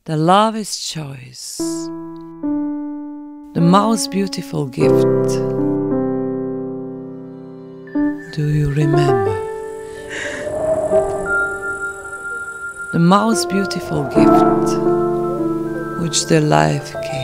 The love is choice, the most beautiful gift. Do you remember? The most beautiful gift which the life gave.